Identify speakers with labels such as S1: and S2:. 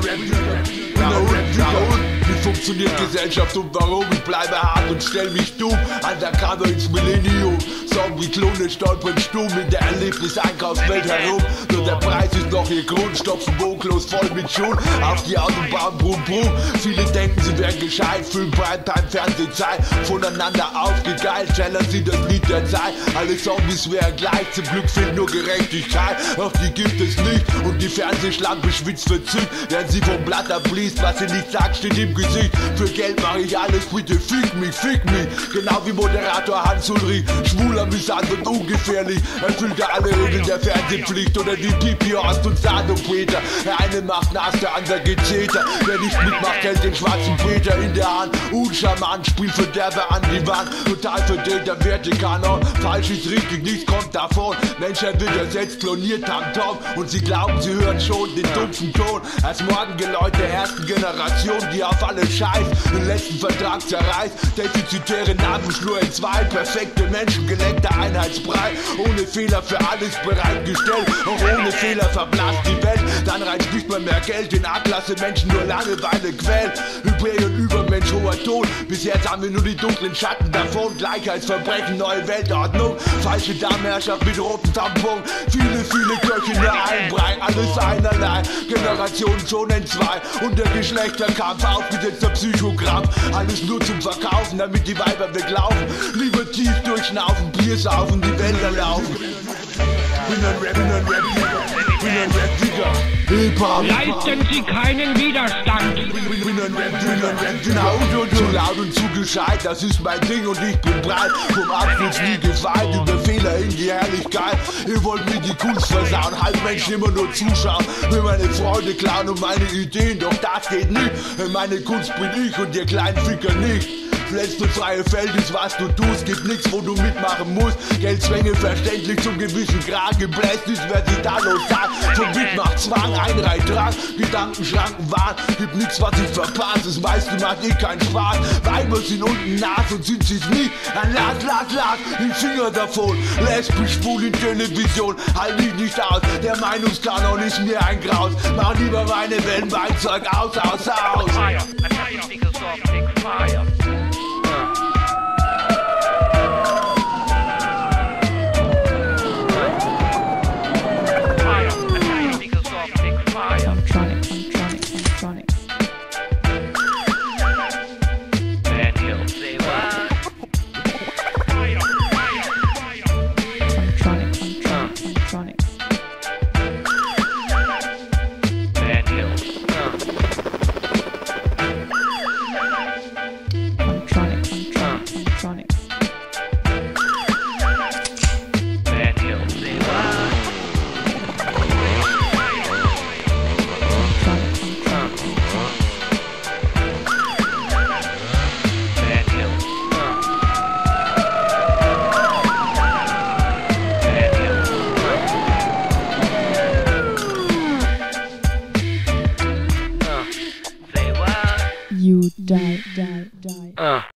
S1: Wie funktioniert Gesellschaft und warum? Ich bleibe hart und stell mich dumm. Undercover ins Millennium. Zombie-Klone stolpern stumm in der Erlebnis-Einkaufswelt herum. Nur der Preis ist noch ihr Grund. Stopfen Wohnklos voll mit Schuhen. Auf die Autobahn, brumm, brumm. Viele denken, sie wären gescheit. Film, Primetime, Fernsehzeit. Voneinander aufgegeilt. Schneller sind das Lied der Zeit. Alle Zombies wären gleich. Zum Glück fehlt nur Gerechtigkeit. Doch die gibt es nicht. Und die Fernsehschlampe schwitzt verzückt. Während sie vom Blatt abliest. Was sie nicht sagt, steht im Gesicht. Für Geld mache ich alles. Bitte fick mich, fick mich. Genau wie Moderator Hans Ulrich. Schwuler, Missand und ungefährlich. Erfüllt er alle Regeln der Fernsehpflicht. Oder wie Pipi Horst und Sado Peter. Der eine macht nass, der andere geht Zeter. Wer nicht mitmacht, hält den schwarzen Peter in der Hand. Uncharmant, spielt Verderber an die Wand. Total verdrehter Wertekanon. Falsch ist richtig, nichts kommt davon. Menschheit wird ersetzt, kloniert Tam-Tom. Und sie glauben, sie hören schon den dumpfen Ton. Als Morgengeläut der ersten Generation, die auf alle scheißt, den letzten Vertrag zerreißt. Defizitäre Nabelschnur in zwei, perfekte Menschen, gelenkter Einheitsbrei. Ohne Fehler für alles bereitgestellt, auch ohne Fehler verblasst die Welt. Dann reicht nicht mehr Geld, den A-Klasse Menschen nur Langeweile quält. Hybrid und Übermensch, hoher Ton. Bis jetzt haben wir nur die dunklen Schatten davon. Gleichheitsverbrechen, neue Weltordnung. Falsche Darmherrschaft mit roten Tampon. Viele Köche nur ein Brei, alles einerlei. Generationen schon entzwei. Und der Geschlechterkampf, aufgesetzter Psychogramm. Alles nur zum Verkaufen, damit die Weiber weglaufen. Lieber tief durchschnaufen, Bier saufen, die Wälder laufen. Bin ein Rap-Digger.
S2: Leisten Sie keinen Widerstand.
S1: Bin ein Rap-Digger. Zu laut und zu gescheit, das ist mein Ding und ich bin breit. Vom Absturz nie gefeit, über Fehler in die Herrlichkeit. Ihr wollt mir die Kunst versauen, halb Menschen immer nur zuschauen. Will meine Freunde klauen und meine Ideen, doch das geht nicht. Meine Kunst bin ich und ihr kleinen Ficker nicht. Das letzte freie Feld ist, was du tust. Gibt nichts, wo du mitmachen musst. Geldzwänge verständlich zum gewissen Grad. Gebläst ist, wer sich da los sagt. Vom Mitmacht Zwang, Einreitdrang. Gedankenschranken Wahn. Gibt nichts, was ich verpasse. Das meiste macht keinen Spaß. Weiber sind unten nass und sind sie's nicht. Dann lass den Finger davon. Lesbisch, schwul in Television. Halt mich nicht aus. Der Meinungskanon ist mir ein Graus. Mach lieber meine Wellen Weinzeug aus.
S2: Fire. Because of big fire.
S3: You die.